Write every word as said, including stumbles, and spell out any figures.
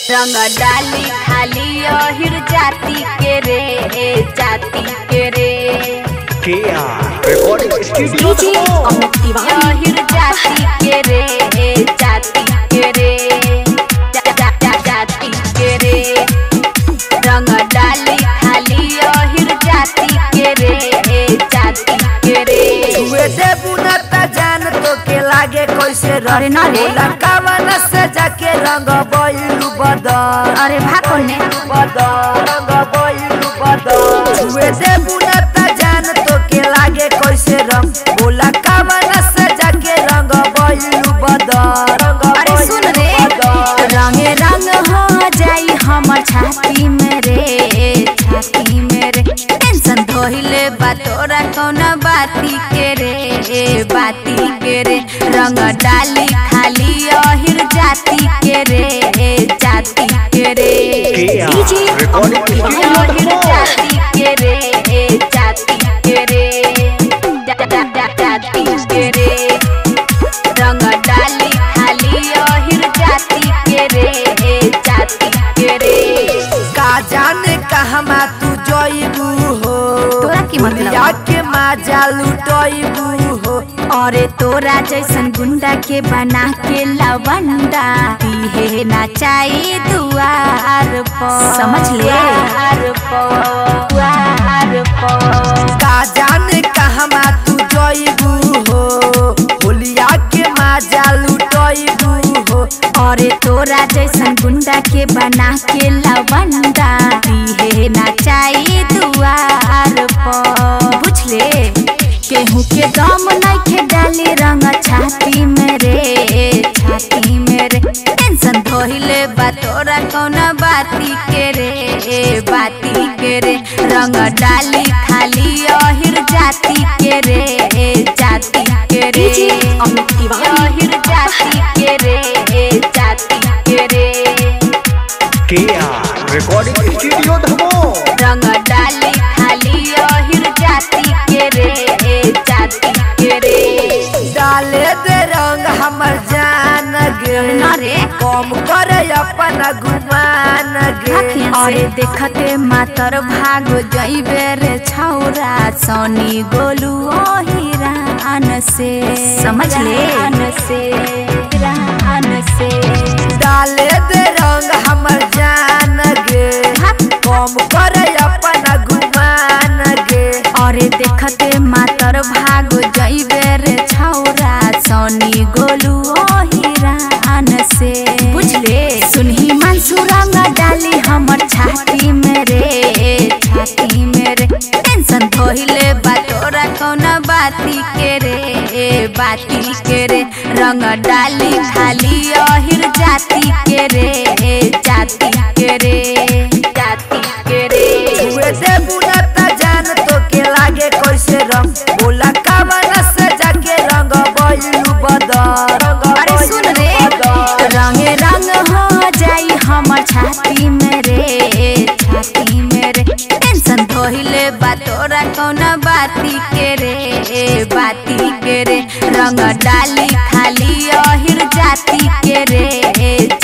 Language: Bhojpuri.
रंग डाली खाली अहिर जाति के रे जाति के रे अहिर जाति के रे जाति के रे जाति के रे रंग डाली खाली अहिर जाति के रे जाति के रे छुए दे बुनता जान तो के लागे कैसे अरे ना रे लकावन से जाके रंग बइलू बदन अरे भागो ने बदन रंग बइलू बदन छुए दे बुनता जान तो के लागे कैसे रंग बोला कावन से जाके रंग बइलू बदन अरे सुन रे रंगे रंग हो जाई हमर छाती में रे छाती में रे टेंशन धोइले बा तोरा कौना बाती के रे बाती के रे रंग डाली खाली अहिर जाति के रे जाति के रे डीजे अहिर जाति के रे जाति के रे जाति के रे रंग डाली खाली अहिर जाति के रे जाति के रे का जाने कहमा तू जइबू हो तोरा की मतलब या के मजा लुटइबू हो अरे तोरा जैसन गुंडा के बना के लवंडा दिहे ना चाहिए दुआर पर समझ ले दुआर पर दुआर पर का जाने कहमा तू जइबू हो होलिया के मजा लुटइबू हो अरे तोरा जैसन गुंडा के बना के लवंडा दिहे ना चाहिए दुआर पर बुझ ले केहू के दम नइखे डाली रंग छाती में रे छाती में रे टेंशन धोइले बा तोरा कौना बाती के रे बाती के रे रंग डाली खाली अहिर जाति के रे जाति के रे अहिर जाति के रे जाति के रे रिकॉर्डिंग स्टूडियो धमो रंग डाली खाली अहिर जाति के रे जाति के रे डाले दे रंग हमर जान गे ना रे कम करे अपन गुमान गे अरे देखते मातर भाग जइबे रे छौरा सोनी गोलू ओहिरान से समझ ले आन से आन से डाले दे रंग हमर जान गे कम करे अपन गुमान गे अरे देखते मातर भाग जइबे रे छौरा सोनी गोलू ओहिरान से बुझ ले सुनही मंसू रंग डाली हमर छाती में रे छाती में रे टेंशन धोइले बा तोरा कौना बाती के रे बाती के रे रंग डाली खाली अहिर जाति के रे जाति के रे जाति के रे छुए दे बुनता जान तो के लागे कैसे रंग बोला कावन से जाके रंग बइलू बदन अरे सुन रे रंगे रंग हो जाई हमर छाती में रे छाती में रे टेंशन धोइले बा तोरा कौना बाती के रे बाती के रे रंग डाली खाली अहिर जाति के रे